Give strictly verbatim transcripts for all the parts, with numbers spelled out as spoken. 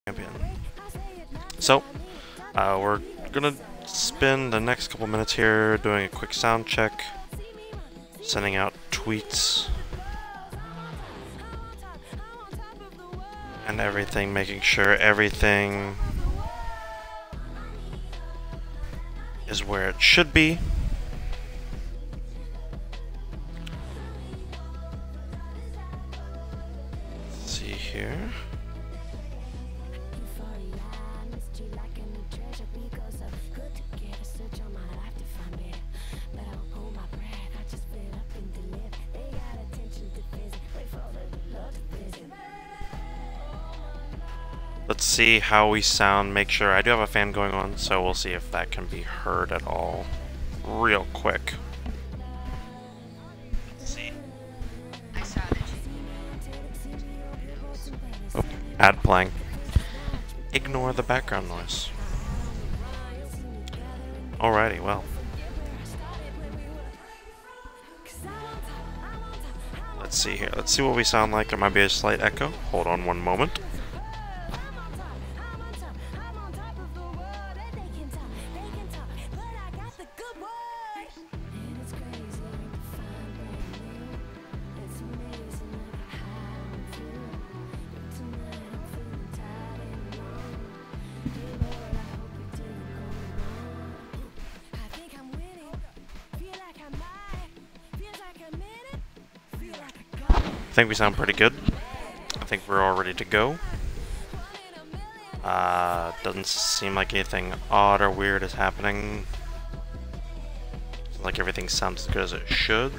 champion. So, uh, we're gonna spend the next couple minutes here doing a quick sound check, sending out tweets, and everything, making sure everything is where it should be. Let's see here. Let's see how we sound, make sure. I do have a fan going on, so we'll see if that can be heard at all real quick. Let's see. I saw that. Oh, ad playing. Ignore the background noise. Alrighty, well. Let's see here. Let's see what we sound like. There might be a slight echo. Hold on one moment. I think we sound pretty good. I think we're all ready to go. Uh, doesn't seem like anything odd or weird is happening. Seems like everything sounds as good as it should.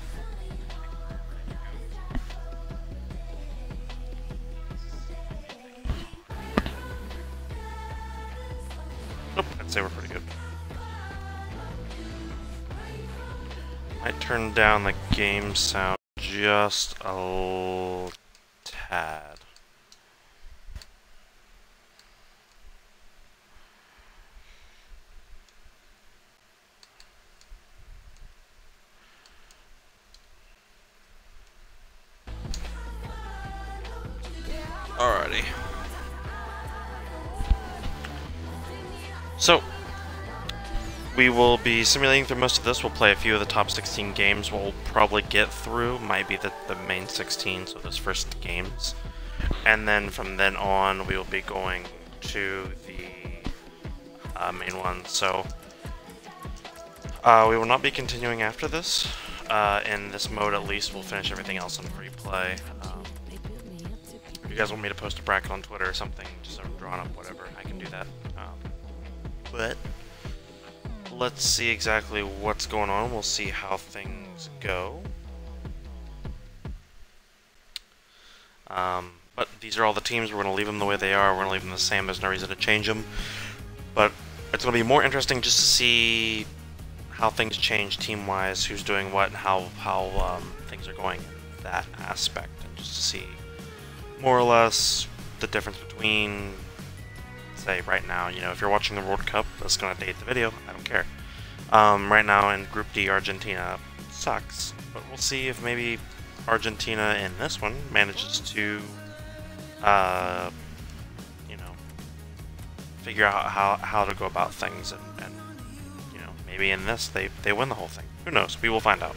Nope, I'd say we're pretty good. Might turn down the game sound just a little tad. Alrighty. So, we will be simulating through most of this. We'll play a few of the top sixteen games we'll probably get through. Might be the, the main sixteen, so those first games. And then from then on, we will be going to the uh, main one. So, uh, we will not be continuing after this. Uh, in this mode, at least, we'll finish everything else on free play. Um, if you guys want me to post a bracket on Twitter or something, just sort of drawn up, whatever, I can do that. Um, but... let's see exactly what's going on. We'll see how things go. Um, but these are all the teams. We're going to leave them the way they are. We're going to leave them the same. There's no reason to change them. But it's going to be more interesting just to see how things change team-wise, who's doing what, and how, how um, things are going in that aspect. And just to see more or less the difference between... say right now, you know, if you're watching the World Cup, that's going to date the video, I don't care. Um, right now in Group D, Argentina sucks, but we'll see if maybe Argentina in this one manages to, uh, you know, figure out how, how to go about things, and, and, you know, maybe in this they, they win the whole thing. Who knows? We will find out.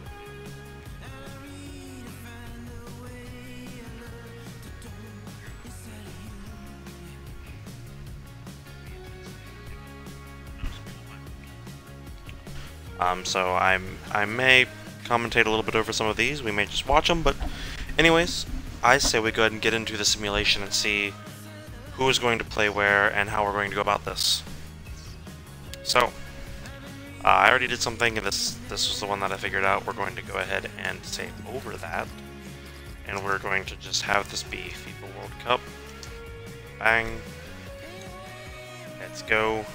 Um, so I'm, I may commentate a little bit over some of these, we may just watch them, but anyways, I say we go ahead and get into the simulation and see who is going to play where and how we're going to go about this. So, uh, I already did something, and this, this was the one that I figured out. We're going to go ahead and save over that, and we're going to just have this be FIFA World Cup. Bang. Let's go.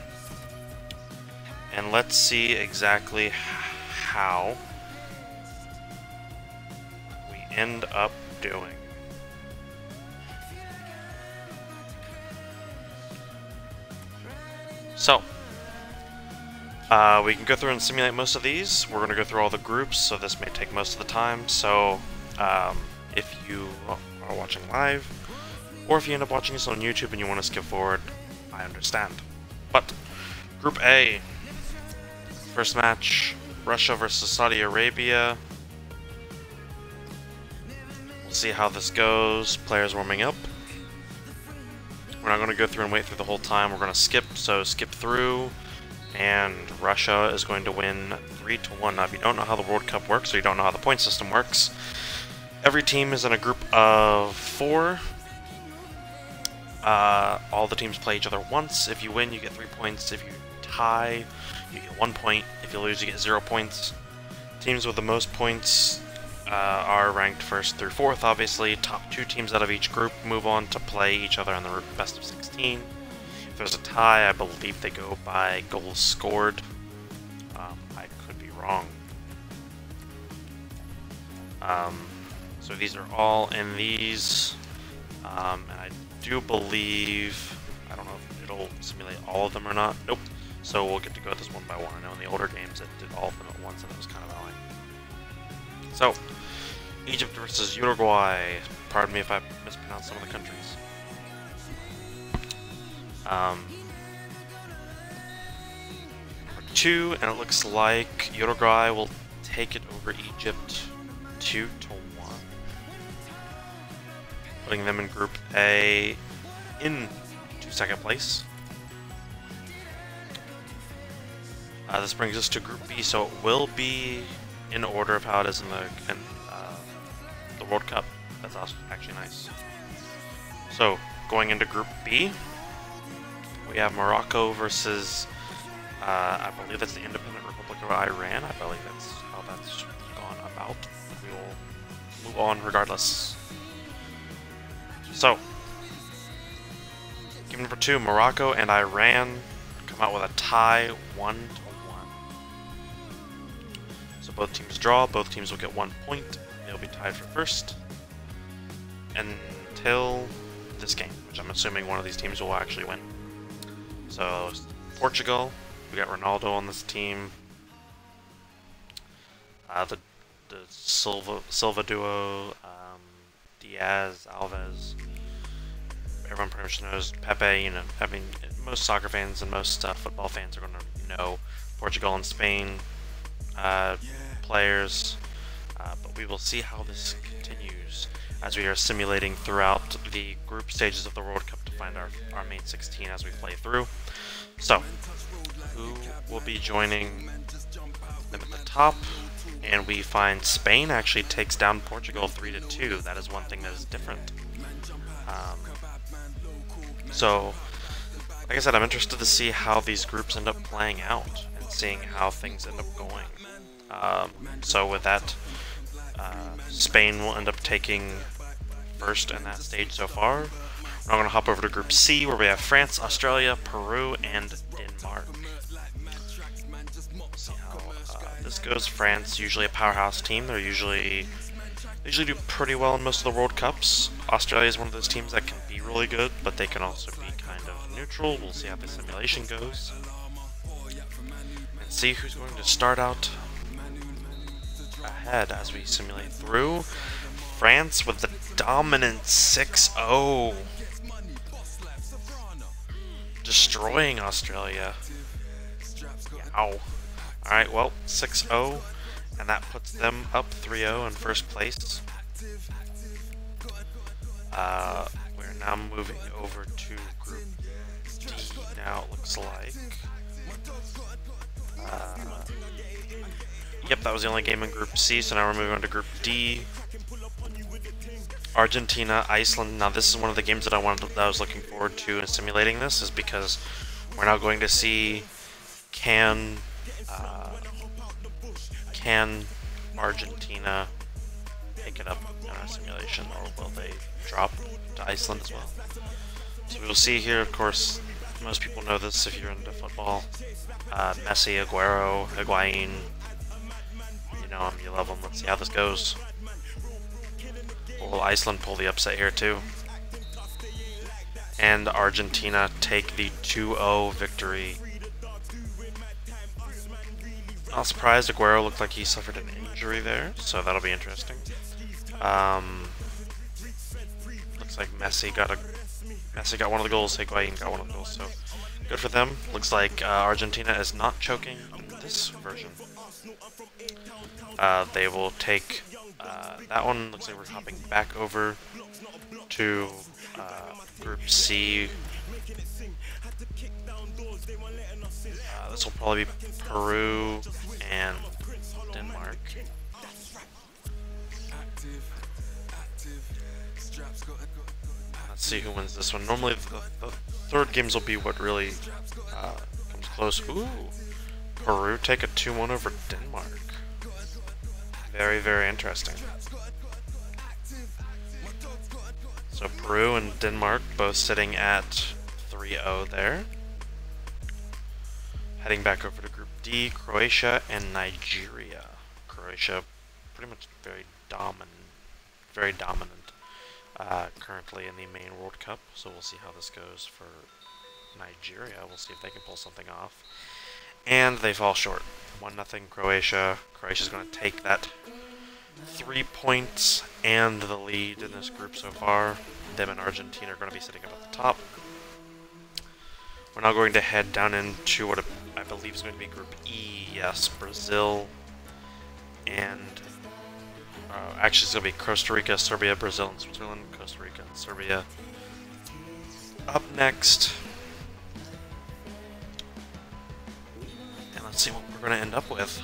And let's see exactly how we end up doing. So, uh, we can go through and simulate most of these. We're going to go through all the groups, so this may take most of the time. So, um, if you are watching live, Or if you end up watching this on YouTube and you want to skip forward, I understand. But, Group A. First match, Russia versus Saudi Arabia. We'll see how this goes. Players warming up. We're not going to go through and wait through the whole time. We're going to skip, so skip through. And Russia is going to win three to one. Now, if you don't know how the World Cup works, or you don't know how the point system works, every team is in a group of four. Uh, all the teams play each other once. If you win, you get three points. If you tie, you get one point. If you lose, you get zero points. Teams with the most points uh, are ranked first through fourth, obviously. Top two teams out of each group move on to play each other in the best of sixteen. If there's a tie, I believe they go by goals scored. Um, I could be wrong. Um, so these are all in these. Um, and I do believe, I don't know if it'll simulate all of them or not. Nope. So we'll get to go this one by one. I know in the older games it did all of them at once, and it was kind of annoying. So, Egypt versus Uruguay. Pardon me if I mispronounced some of the countries. Um, number two, and it looks like Uruguay will take it over Egypt two to one. Putting them in Group A in to second place. Uh, this brings us to Group B, so it will be in order of how it is in the in, uh, the World Cup. That's actually nice. So, going into Group B, we have Morocco versus, uh, I believe that's the Independent Republic of Iran. I believe that's how that's gone about. We will move on regardless. So, game number two, Morocco and Iran come out with a tie, one to one. So both teams draw, both teams will get one point. They'll be tied for first until this game, which I'm assuming one of these teams will actually win. So, Portugal, we got Ronaldo on this team. Uh, the the Silva, Silva duo, um, Diaz, Alves. Everyone pretty much knows Pepe. You know, I mean, most soccer fans and most uh, football fans are going to know Portugal and Spain uh, players. Uh, but we will see how this continues as we are simulating throughout the group stages of the World Cup to find our, our main sixteen as we play through. So, who will be joining them at the top? And we find Spain actually takes down Portugal three to two. That is one thing that is different. Um, so, like I said, I'm interested to see how these groups end up playing out and seeing how things end up going. Um, so with that, uh, Spain will end up taking first in that stage so far. We're now going to hop over to Group C, where we have France, Australia, Peru, and Denmark. We'll see how uh, this goes. France, usually a powerhouse team. They're usually they usually do pretty well in most of the World Cups. Australia is one of those teams that can be really good, but they can also be kind of neutral. We'll see how the simulation goes. And see who's going to start out ahead as we simulate through. France with the dominant six oh. Destroying Australia. Yow. Alright, well, six oh. And that puts them up three oh in first place. Uh, we're now moving over to Group D now, it looks like. Uh, yep, that was the only game in Group C, so now we're moving on to Group D. Argentina, Iceland. Now this is one of the games that I wanted to, that I was looking forward to in simulating this, is because we're now going to see can uh, can Argentina pick it up in our simulation, or will they drop to Iceland as well? So we'll see here. Of course, most people know this if you're into football. Uh, Messi, Aguero, Higuain. You know them, you love them. Let's see how this goes. Will Iceland pull the upset here too? And Argentina take the two oh victory. Not surprised, Aguero looked like he suffered an injury there, so that'll be interesting. Um, looks like Messi got a Messi got one of the goals, Higuain got one of the goals, so good for them. Looks like uh, Argentina is not choking in this version. Uh, they will take uh, that one. Looks like we're hopping back over to uh, Group C. Uh, this will probably be Peru and Denmark. Let's see who wins this one. Normally the, the third games will be what really uh, comes close. Ooh, Peru take a two one over Denmark. Very, very interesting. So Peru and Denmark both sitting at three oh there. Heading back over to Group D, Croatia and Nigeria. Croatia pretty much very dominant, very dominant uh, currently in the main World Cup. So we'll see how this goes for Nigeria. We'll see if they can pull something off. And they fall short. one nothing Croatia. Croatia's going to take that three points and the lead in this group so far. Them and Argentina are going to be sitting up at the top. We're now going to head down into what I believe is going to be Group E. Yes, Brazil and uh, actually it's going to be Costa Rica, Serbia, Brazil, and Switzerland. Costa Rica and Serbia. Up next. And let's see what we're going to end up with.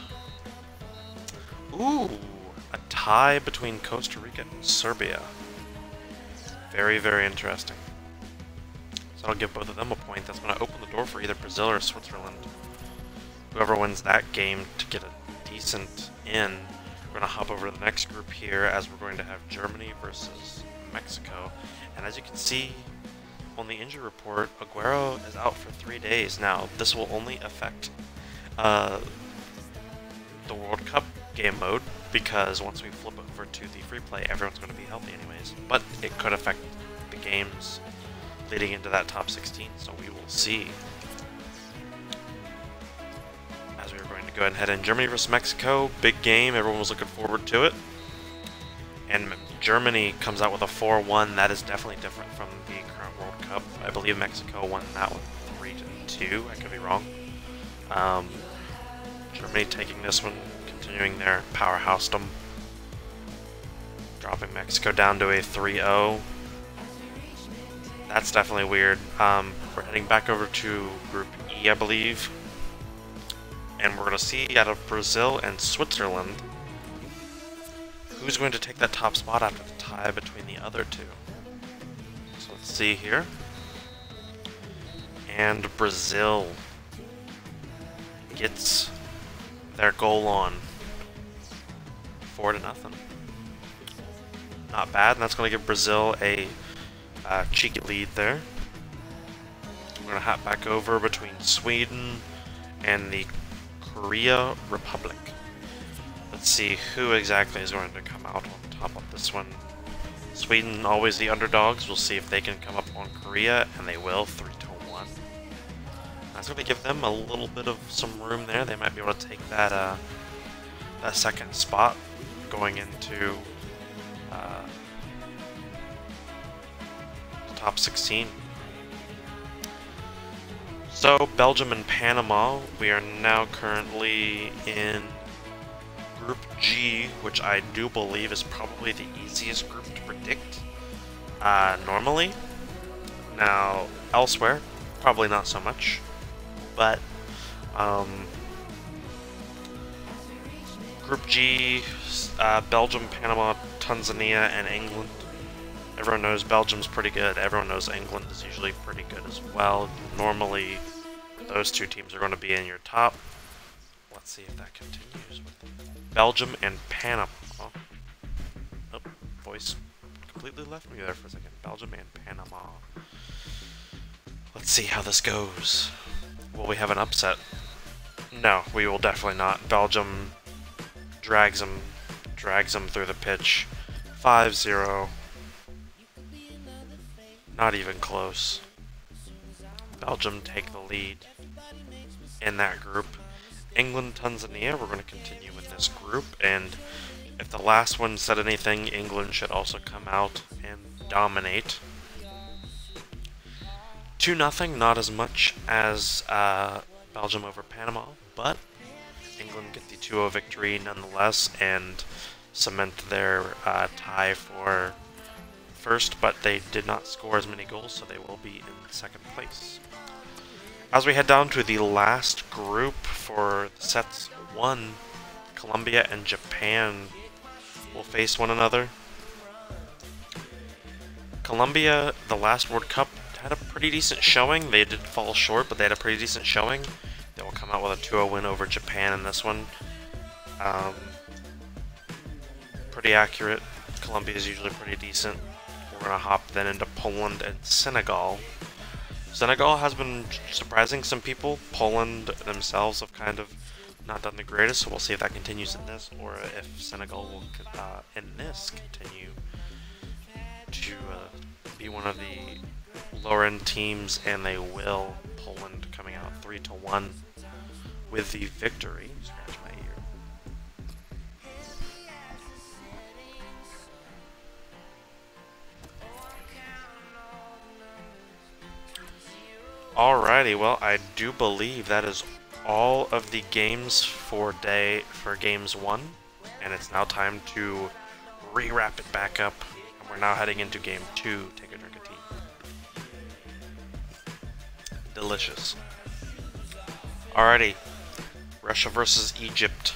Ooh, a tie between Costa Rica and Serbia. Very, very interesting. So I'll give both of them a point. That's going to open the door for either Brazil or Switzerland. Whoever wins that game to get a decent in. We're going to hop over to the next group here as we're going to have Germany versus Mexico. And as you can see on the injury report, Aguero is out for three days. Now, this will only affect uh, the World Cup game mode, because once we flip over to the free play, everyone's going to be healthy anyways. But it could affect the games leading into that top sixteen, so we will see. As we are going to go ahead and head in, Germany versus Mexico, big game, everyone was looking forward to it. And Germany comes out with a four one, that is definitely different from the current World Cup. I believe Mexico won that one three to two, I could be wrong. Um, Germany taking this one, continuing their powerhouse-dom, dropping Mexico down to a three oh. That's definitely weird. Um, we're heading back over to Group E, I believe. And we're going to see out of Brazil and Switzerland who's going to take that top spot after the tie between the other two. So let's see here. And Brazil gets their goal on. Four to nothing. Not bad, and that's going to give Brazil a uh, cheeky lead there. We're going to hop back over between Sweden and the Korea Republic. Let's see who exactly is going to come out on top of this one. Sweden, always the underdogs. We'll see if they can come up on Korea, and they will, three to one. That's going to give them a little bit of some room there. They might be able to take that uh, that second spot going into uh, the top sixteen. So, Belgium and Panama, we are now currently in Group G, which I do believe is probably the easiest group to predict uh, normally. Now, elsewhere, probably not so much, but um, Group G, uh, Belgium, Panama, Tanzania, and England. Everyone knows Belgium's pretty good. Everyone knows England is usually pretty good as well. Normally, those two teams are going to be in your top. Let's see if that continues with Belgium and Panama. Oh, oh, voice completely left me there for a second. Belgium and Panama. Let's see how this goes. Will we have an upset? No, we will definitely not. Belgium drags them, drags them through the pitch. five zero. Not even close. Belgium take the lead in that group. England, Tanzania, we're going to continue with this group, and if the last one said anything, England should also come out and dominate. two nothing, not as much as uh, Belgium over Panama, but England get the two zero victory nonetheless and cement their uh, tie for first, but they did not score as many goals, so they will be in second place. As we head down to the last group for sets one, Colombia and Japan will face one another. Colombia, the last World Cup, had a pretty decent showing. They did fall short, but they had a pretty decent showing. They will come out with a two zero win over Japan in this one. Um, pretty accurate. Colombia is usually pretty decent. We're going to hop then into Poland and Senegal. Senegal has been surprising some people. Poland themselves have kind of not done the greatest, so we'll see if that continues in this, or if Senegal will, uh, in this, continue to uh, be one of the lower-end teams, and they will. Poland coming out three to one with the victory. Scratch my ear. Alrighty, well, I do believe that is all of the games for day for games one, and it's now time to re-wrap it back up, and we're now heading into game two. Take a drink of tea. Delicious. Alrighty, Russia versus Egypt.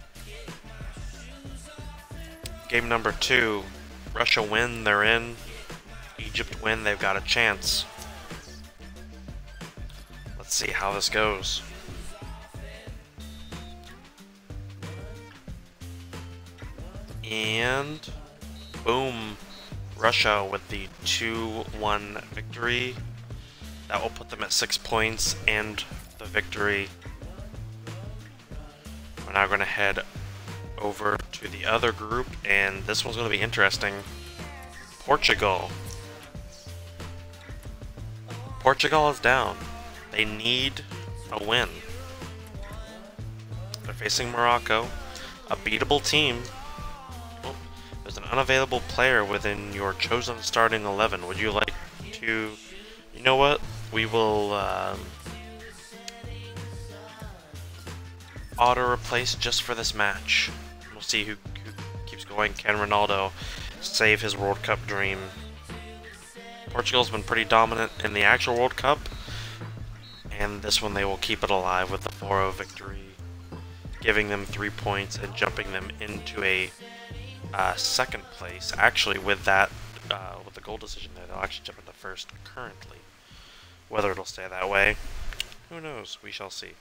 Game number two. Russia win, they're in. Egypt win, they've got a chance. Let's see how this goes. And boom, Russia with the two one victory. That will put them at six points and the victory. We're now going to head over to the other group, and this one's going to be interesting. Portugal. Portugal is down. They need a win. They're facing Morocco, a beatable team. Oh, there's an unavailable player within your chosen starting eleven. Would you like to... You know what? We will um, auto-replace just for this match. We'll see who, who keeps going. Can Ronaldo save his World Cup dream? Portugal's been pretty dominant in the actual World Cup, and this one they will keep it alive with the four zero victory, giving them three points and jumping them into a uh, second place. Actually, with that, uh, with the goal decision there, they'll actually jump into first currently. Whether it'll stay that way, who knows? We shall see.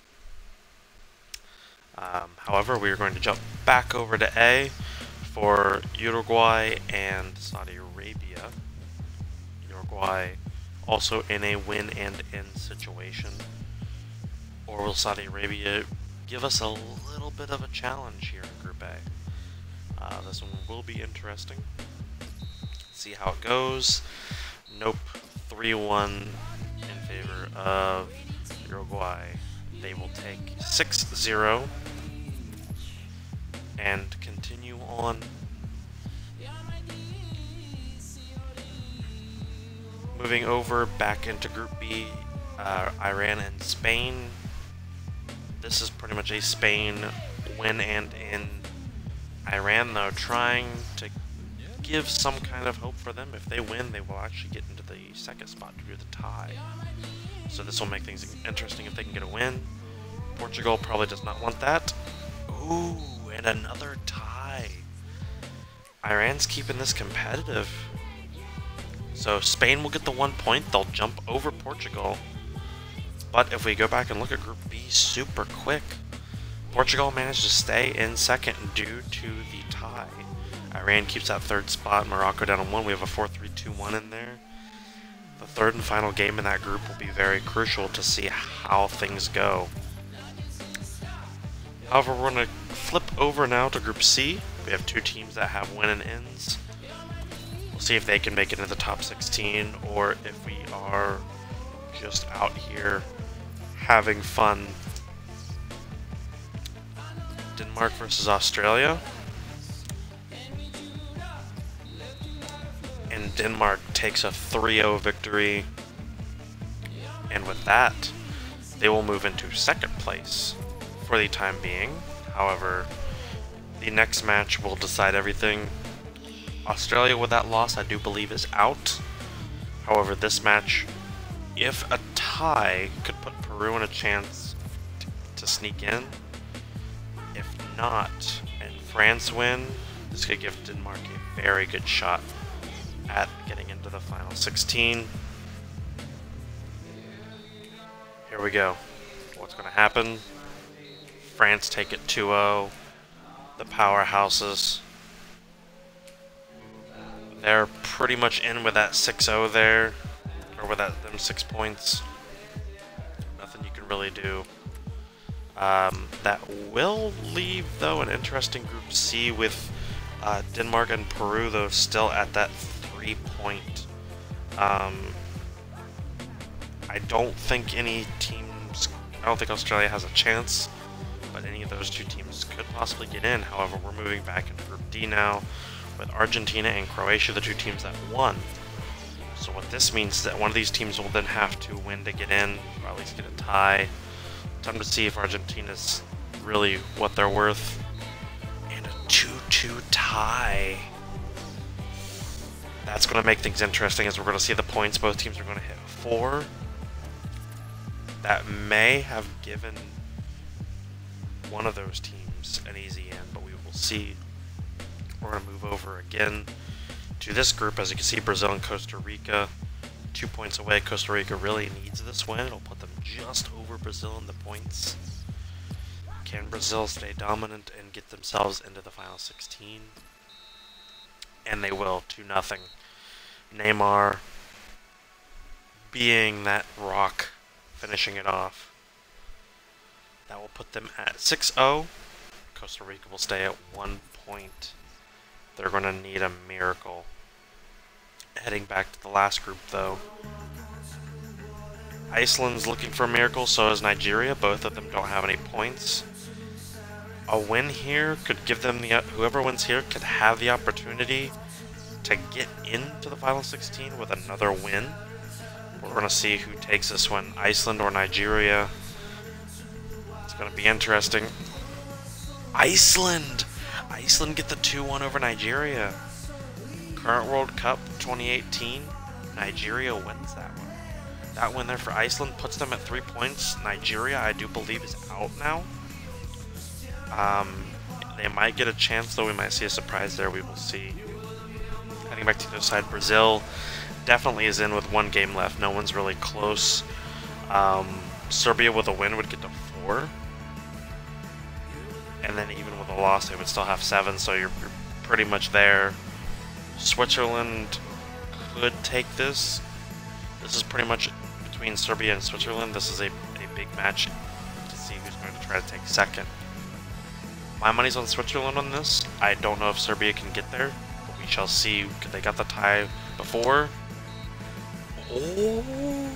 Um, however, we are going to jump back over to A for Uruguay and Saudi Arabia. Uruguay also in a win and end situation. Or will Saudi Arabia give us a little bit of a challenge here in Group A? Uh, this one will be interesting. See how it goes. Nope. three one in favor of Uruguay. They will take six zero and continue on. Moving over back into Group B, uh, Iran and Spain. This is pretty much a Spain win and in. Iran, though, trying to give some kind of hope for them. If they win, they will actually get into the second spot to do the tie. So this will make things interesting if they can get a win. Portugal probably does not want that. Ooh, and another tie. Iran's keeping this competitive. So Spain will get the one point. They'll jump over Portugal. But if we go back and look at Group B super quick, Portugal managed to stay in second due to the tie. Iran keeps that third spot. Morocco down on one. We have a four three two one in there. The third and final game in that group will be very crucial to see how things go. However, we're going to flip over now to Group C. We have two teams that have win and ends. We'll see if they can make it into the top sixteen, or if we are just out here having fun. Denmark versus Australia. And Denmark takes a three zero victory. And with that, they will move into second place for the time being. However, the next match will decide everything. Australia, with that loss, I do believe is out. However, this match, if a tie, could put Peru in a chance to sneak in. If not, and France win, this could give Denmark a very good shot at getting into the final sixteen. Here we go. What's going to happen? France take it two oh. The powerhouses, they're pretty much in with that six oh there, or with that them six points. Nothing you can really do. Um, that will leave, though, an interesting Group C with uh, Denmark and Peru, though, still at that three point. Um, I don't think any teams, I don't think Australia has a chance, but any of those two teams could possibly get in. However, we're moving back into Group D now, with Argentina and Croatia, the two teams that won. So what this means is that one of these teams will then have to win to get in, or at least get a tie. Time to see if Argentina's really what they're worth. And a two two tie. That's going to make things interesting, as we're going to see the points both teams are going to hit four. That may have given one of those teams an easy end, but we will see. We're going to move over again to this group. As you can see, Brazil and Costa Rica, two points away. Costa Rica really needs this win. It'll put them just over Brazil in the points. Can Brazil stay dominant and get themselves into the final sixteen? And they will, two nothing. Neymar being that rock, finishing it off. That will put them at six oh. Costa Rica will stay at one point. They're going to need a miracle. Heading back to the last group, though. Iceland's looking for a miracle, so is Nigeria. Both of them don't have any points. A win here could give them the... Whoever wins here could have the opportunity to get into the final sixteen with another win. We're going to see who takes this one, Iceland or Nigeria. It's going to be interesting. Iceland! Iceland get the two one over Nigeria. Current World Cup twenty eighteen, Nigeria wins that one. That win there for Iceland puts them at three points. Nigeria, I do believe, is out now. Um, they might get a chance, though. We might see a surprise there. We will see. Heading back to the other side, Brazil definitely is in with one game left. No one's really close. Um, Serbia with a win would get to four. And then even with a loss, they would still have seven, so you're, you're pretty much there. Switzerland could take this. This is pretty much between Serbia and Switzerland. This is a, a big match to see who's going to try to take second. My money's on Switzerland on this. I don't know if Serbia can get there, but we shall see. They got the tie before. Oh!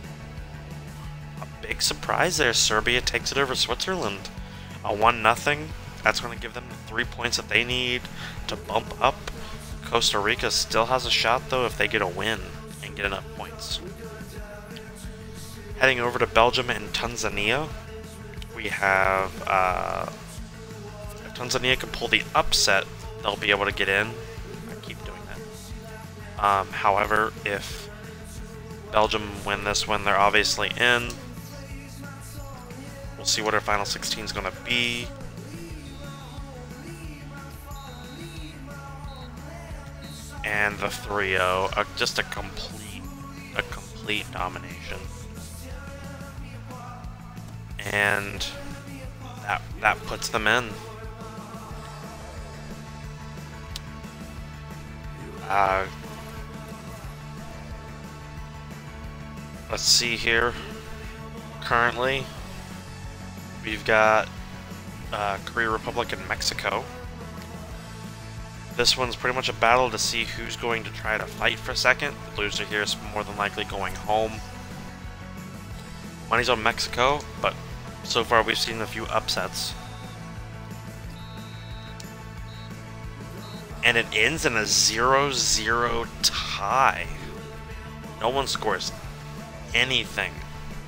A big surprise there. Serbia takes it over Switzerland. A one nothing. That's going to give them the three points that they need to bump up. Costa Rica still has a shot, though, if they get a win and get enough points. Heading over to Belgium and Tanzania, we have... Uh, if Tanzania can pull the upset, they'll be able to get in. I keep doing that. Um, however, if Belgium win this one, they're obviously in. We'll see what our final sixteen is going to be. And the three oh, uh, just a complete, a complete domination. And that, that puts them in. Uh, let's see here. Currently, we've got uh, Korea Republic and Mexico. This one's pretty much a battle to see who's going to try to fight for second. The loser here is more than likely going home. Money's on Mexico, but so far we've seen a few upsets. And it ends in a zero zero tie. No one scores anything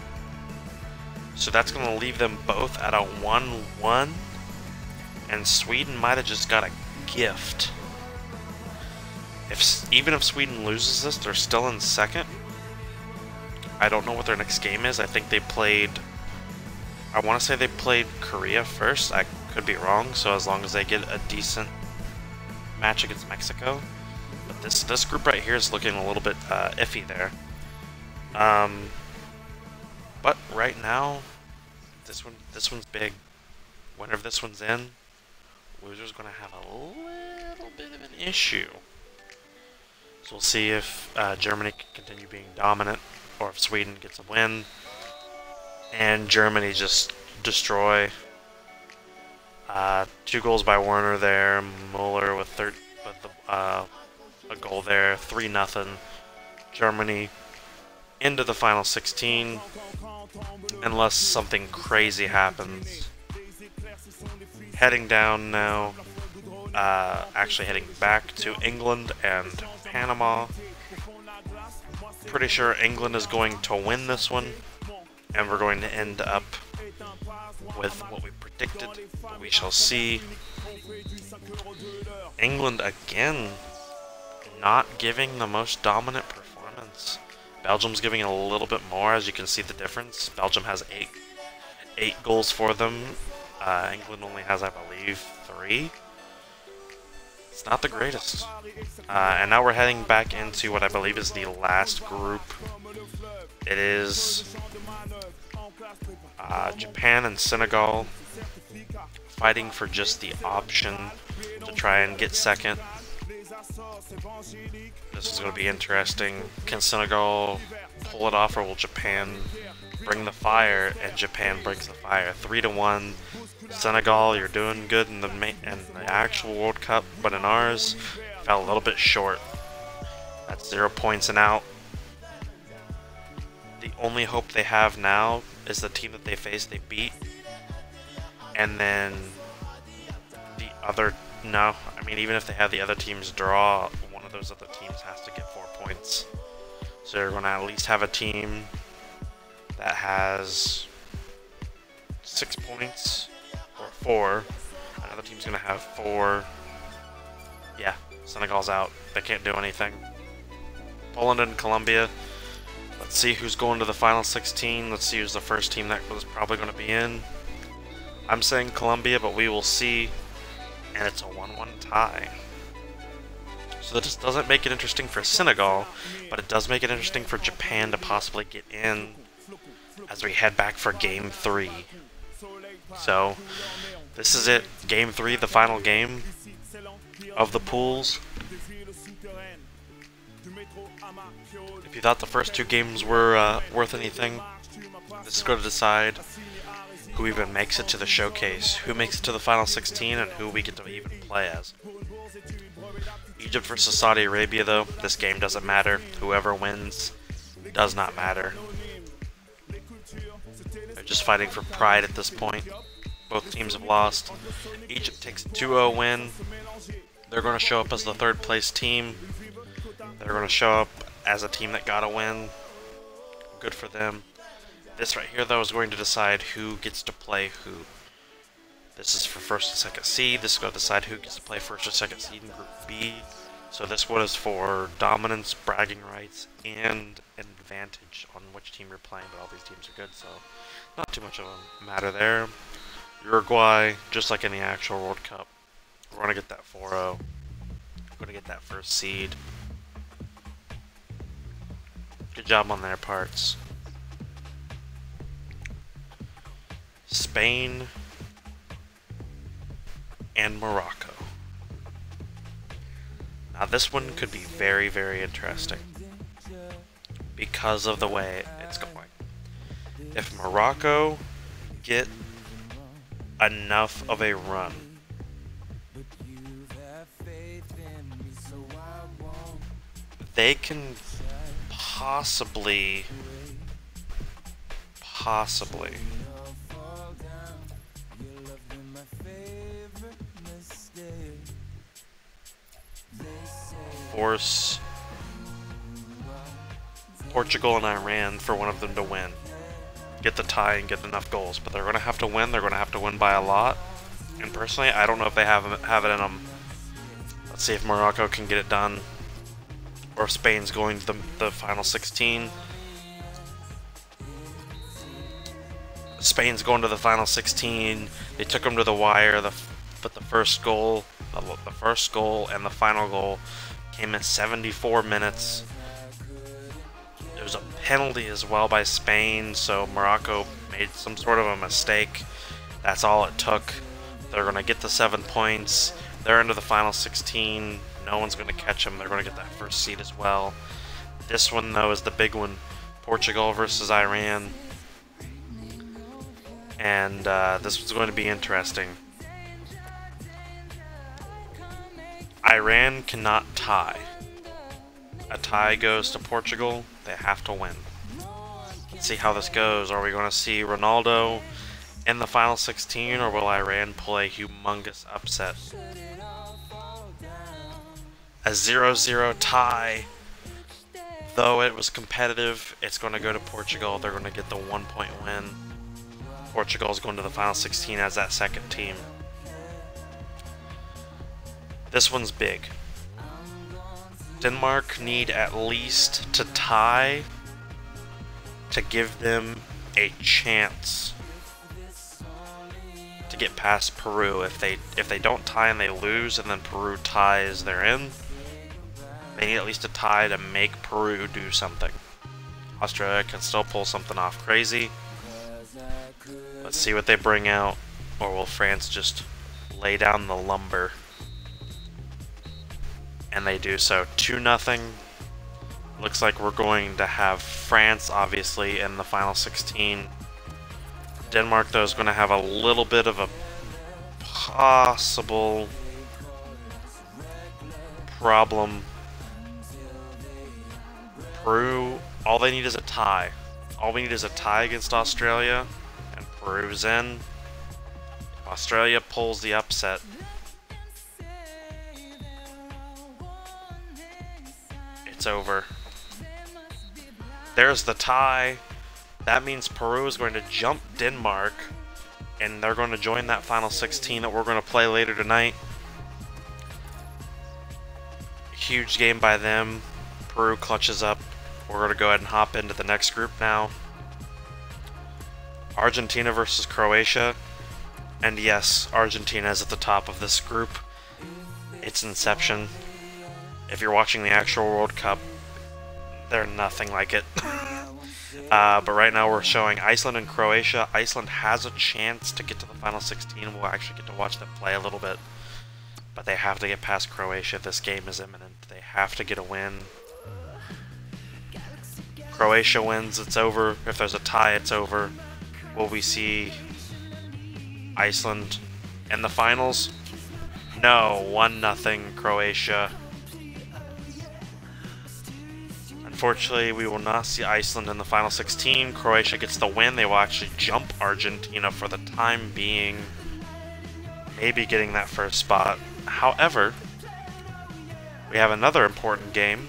So that's going to leave them both at a one one. And Sweden might have just got a gift. If even if Sweden loses this, they're still in second. I don't know what their next game is. I think they played... I want to say they played Korea first. I could be wrong, so as long as they get a decent match against Mexico. But this this group right here is looking a little bit uh, iffy there. Um, but right now, this one this one's big. Whenever this one's in, loser's going to have a little bit of an issue. So we'll see if uh, Germany can continue being dominant, or if Sweden gets a win, and Germany just destroy. Uh, two goals by Werner there, Muller with third with the, uh, a goal there, three nothing. Germany into the final sixteen, unless something crazy happens. Heading down now, uh, actually heading back to England and Panama. Pretty sure England is going to win this one, and we're going to end up with what we predicted. We shall see. England again not giving the most dominant performance. Belgium's giving it a little bit more, as you can see the difference. Belgium has eight eight goals for them. Uh, England only has, I believe, three. It's not the greatest. Uh, and now we're heading back into what I believe is the last group. It is uh, Japan and Senegal fighting for just the option to try and get second. This is going to be interesting. Can Senegal pull it off, or will Japan bring the fire? And Japan brings the fire. Three to one. Senegal, you're doing good in the ma in the actual World Cup, but in ours, fell a little bit short. That's zero points and out. The only hope they have now is the team that they face, they beat, and then the other. No, I mean, even if they have the other teams draw, one of those other teams has to get four points. So you're going to at least have a team that has six points, or four. Another team's going to have four. Yeah, Senegal's out. They can't do anything. Poland and Colombia. Let's see who's going to the final sixteen. Let's see who's the first team that was probably going to be in. I'm saying Colombia, but we will see. And it's a one one tie. So that just doesn't make it interesting for Senegal, but it does make it interesting for Japan to possibly get in as we head back for game three. So this is it, game three, the final game of the pools. If you thought the first two games were uh, worth anything, this is going to decide who even makes it to the showcase, who makes it to the final sixteen, and who we get to even play as. Egypt versus Saudi Arabia, though, this game doesn't matter. Whoever wins does not matter. They're just fighting for pride at this point. Both teams have lost. Egypt takes a two zero win. They're going to show up as the third place team. They're going to show up as a team that got a win. Good for them. This right here, though, is going to decide who gets to play who. This is for first and second seed. This is going to decide who gets to play first or second seed in Group B. So this one is for dominance, bragging rights, and an advantage on which team you're playing. But all these teams are good, so not too much of a matter there. Uruguay, just like in the actual World Cup, we're going to get that four zero. We're going to get that first seed. Good job on their parts. Spain and Morocco. Now this one could be very, very interesting because of the way it's going. If Morocco get enough of a run, they can possibly, possibly force Portugal and Iran for one of them to win. get the tie and get enough goals. But they're going to have to win. They're going to have to win by a lot. And personally, I don't know if they have, have it in them. Let's see if Morocco can get it done. Or if Spain's going to the, the final sixteen. Spain's going to the final sixteen. They took them to the wire, the, but the first goal, the, the first goal and the final goal came in seventy-four minutes. There was a penalty as well by Spain, so Morocco made some sort of a mistake. That's all it took. They're going to get the seven points. They're into the final sixteen. No one's going to catch them. They're going to get that first seed as well. This one, though, is the big one. Portugal versus Iran. And uh, this one's going to be interesting. Iran cannot tie. A tie goes to Portugal. They have to win. Let's see how this goes. Are we going to see Ronaldo in the final sixteen, or will Iran pull a humongous upset? A zero zero tie. Though it was competitive, it's going to go to Portugal. They're going to get the one-point win. Portugal's going to the final sixteen as that second team. This one's big. Denmark need at least to tie to give them a chance to get past Peru. If they if they don't tie and they lose and then Peru ties, they're in. They need at least a tie to make Peru do something. Australia can still pull something off crazy. Let's see what they bring out. Or will France just lay down the lumber? And they do so. two nothing. Looks like we're going to have France, obviously, in the final sixteen. Denmark, though, is going to have a little bit of a possible problem. Peru, all they need is a tie. All we need is a tie against Australia, and Peru's in. If Australia pulls the upset, it's over. There's the tie. That means Peru is going to jump Denmark, and they're going to join that final sixteen that we're going to play later tonight. Huge game by them. Peru clutches up. We're going to go ahead and hop into the next group now. Argentina versus Croatia. And yes, Argentina is at the top of this group. It's inception. If you're watching the actual World Cup, they're nothing like it. uh, but right now we're showing Iceland and Croatia. Iceland has a chance to get to the final sixteen. We'll actually get to watch them play a little bit. But they have to get past Croatia. This game is imminent. They have to get a win. Croatia wins, it's over. If there's a tie, it's over. Will we see Iceland in the finals? No, one nothing Croatia. Unfortunately, we will not see Iceland in the final sixteen. Croatia gets the win. They will actually jump Argentina for the time being. Maybe getting that first spot. However, we have another important game,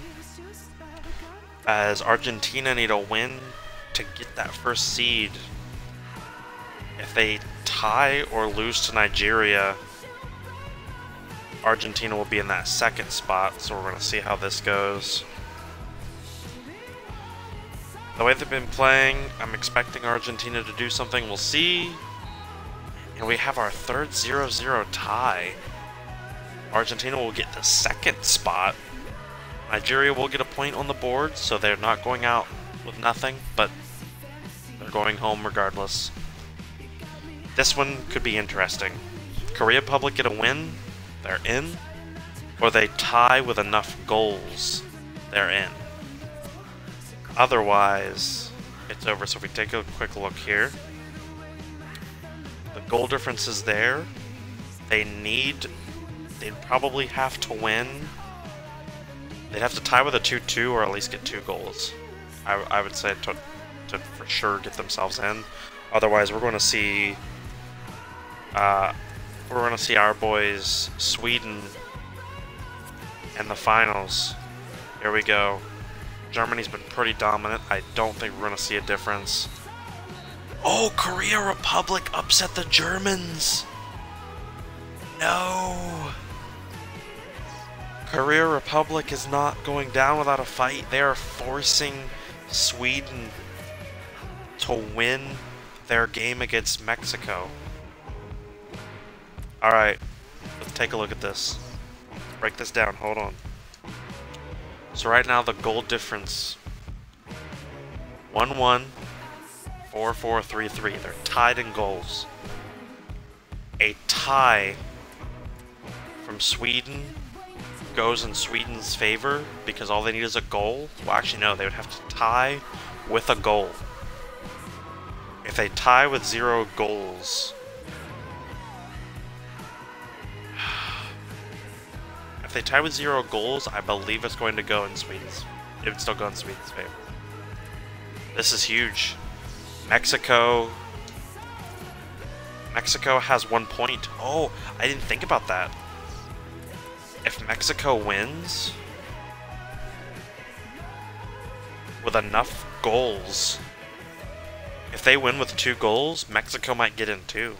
as Argentina need a win to get that first seed. If they tie or lose to Nigeria, Argentina will be in that second spot, so we're going to see how this goes. The way they've been playing, I'm expecting Argentina to do something. We'll see. And we have our third zero zero tie. Argentina will get the second spot. Nigeria will get a point on the board, so they're not going out with nothing, but they're going home regardless. This one could be interesting. Korea Republic get a win, they're in. Or they tie with enough goals, they're in. Otherwise, it's over. So if we take a quick look here, the goal difference is there. They need, they'd probably have to win. They'd have to tie with a two two or at least get two goals. I, I would say to, to for sure get themselves in. Otherwise, we're going to see, uh, we're going to see our boys Sweden in the finals. Here we go. Germany's been pretty dominant. I don't think we're going to see a difference. Oh, Korea Republic upset the Germans. No. Korea Republic is not going down without a fight. They are forcing Sweden to win their game against Mexico. Alright, let's take a look at this. Break this down, hold on. So right now the goal difference, one one, four four, three three. They're tied in goals. A tie from Sweden goes in Sweden's favor because all they need is a goal. Well, actually no, they would have to tie with a goal. If they tie with zero goals, if they tie with zero goals, I believe it's going to go in Sweden's. It would still go in Sweden's favor. This is huge. Mexico. Mexico has one point. Oh, I didn't think about that. If Mexico wins with enough goals, if they win with two goals, Mexico might get in too.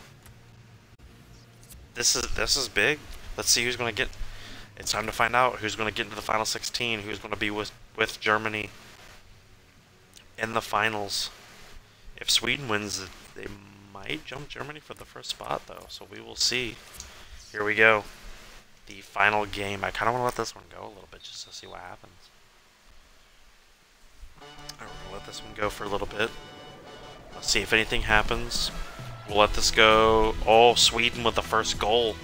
This is this is big. Let's see who's going to get. It's time to find out who's going to get into the final sixteen. Who's going to be with with Germany in the finals. If Sweden wins, they might jump Germany for the first spot though. So we will see. Here we go. The final game. I kind of want to let this one go a little bit just to see what happens. I'm going to let this one go for a little bit. Let's see if anything happens. We'll let this go. Oh, Sweden with the first goal.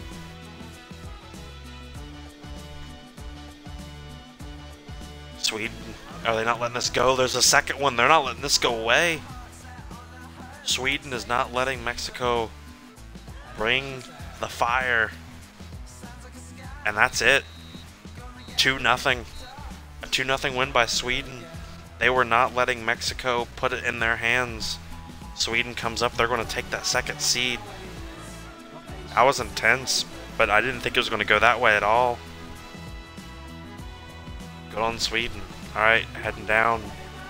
Sweden. Are they not letting this go? There's a second one. They're not letting this go away. Sweden is not letting Mexico bring the fire. And that's it. two nothing. A two nothing win by Sweden. They were not letting Mexico put it in their hands. Sweden comes up. They're going to take that second seed. That was intense, but I didn't think it was going to go that way at all. Good on Sweden. Alright, heading down.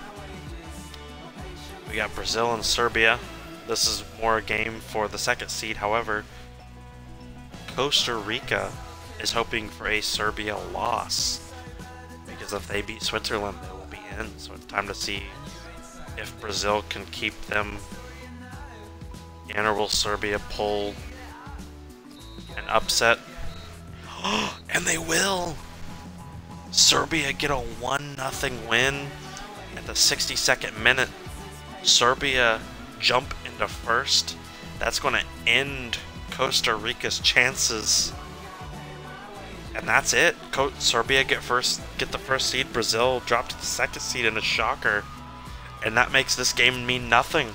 We got Brazil and Serbia. This is more a game for the second seed. However, Costa Rica is hoping for a Serbia loss, because if they beat Switzerland, they will be in. So it's time to see if Brazil can keep them in, or will Serbia pull an upset. And they will! Serbia get a one nothing win at the sixty-second minute. Serbia jump into first. That's going to end Costa Rica's chances. And that's it. Co Serbia get first, get the first seed. Brazil drop to the second seed in a shocker. And that makes this game mean nothing.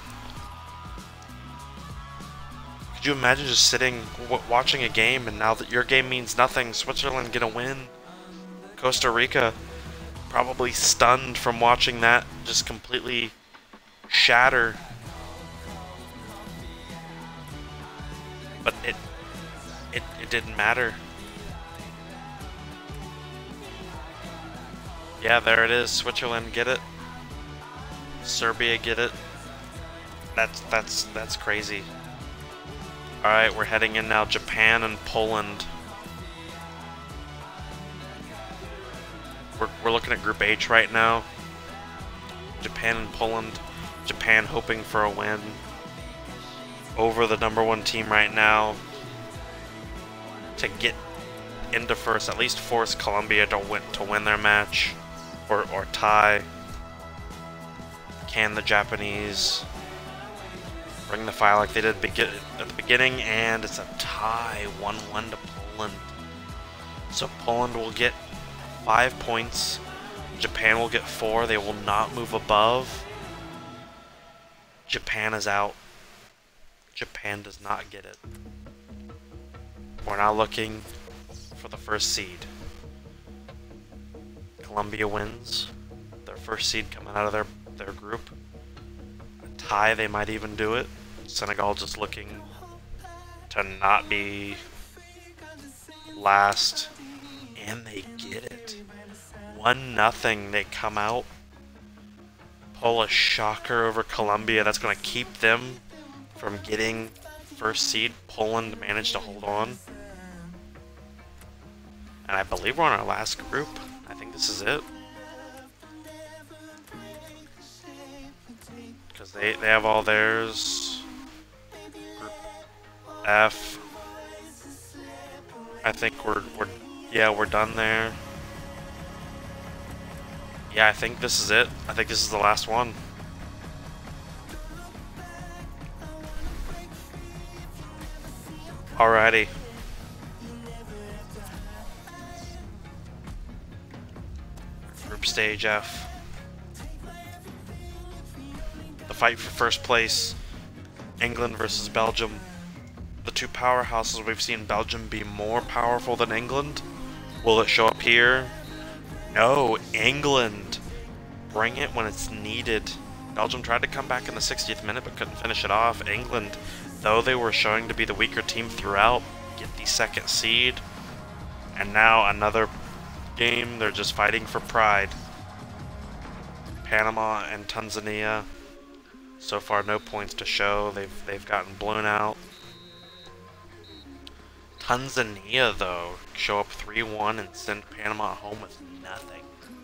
Could you imagine just sitting, w watching a game, and now that your game means nothing, Switzerland get a win? Costa Rica probably stunned from watching that just completely shatter. But it, it, it didn't matter. Yeah, there it is. Switzerland get it. Serbia get it. That's that's that's crazy. All right, we're heading in now. Japan and Poland. We're we're looking at Group H right now. Japan and Poland. Japan hoping for a win over the number one team right now to get into first. At least force Colombia to win to win their match. Or, or tie. Can the Japanese bring the fire like they did begin at the beginning? And it's a tie, one one to Poland. So Poland will get five points. Japan will get four. They will not move above. Japan is out. Japan does not get it. We're now looking for the first seed. Colombia wins. Their first seed coming out of their, their group. A tie, they might even do it. Senegal just looking to not be last. And they get it. One nothing. They come out. Pull a shocker over Colombia. That's going to keep them from getting first seed. Poland managed to hold on. And I believe we're on our last group. I think this is it. Because they, they have all theirs. Group F. I think we're, we're, yeah, we're done there. Yeah, I think this is it. I think this is the last one. Alrighty. Group stage F. The fight for first place. England versus Belgium. The two powerhouses. We've seen Belgium be more powerful than England. Will it show up here? No, England. Bring it when it's needed. Belgium tried to come back in the sixtieth minute but couldn't finish it off. England, though they were showing to be the weaker team throughout, get the second seed. And now another game, they're just fighting for pride. Panama and Tanzania. So far no points to show. They've they've gotten blown out. Tanzania though show up three one and send Panama home with nothing.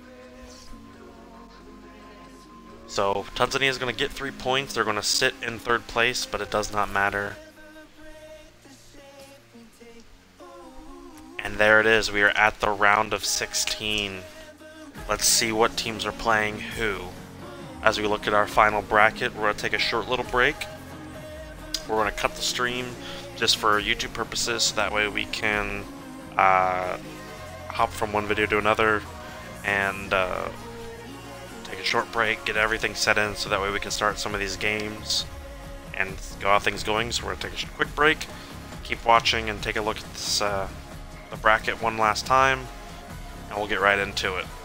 So Tanzania is going to get three points. They're going to sit in third place, but it does not matter. And there it is. We are at the round of sixteen. Let's see what teams are playing who. As we look at our final bracket, we're going to take a short little break. We're going to cut the stream just for YouTube purposes, so that way we can uh, hop from one video to another and uh, take a short break, get everything set in, so that way we can start some of these games and go how things going. So we're going to take a quick break, keep watching, and take a look at this, uh, the bracket one last time, and we'll get right into it.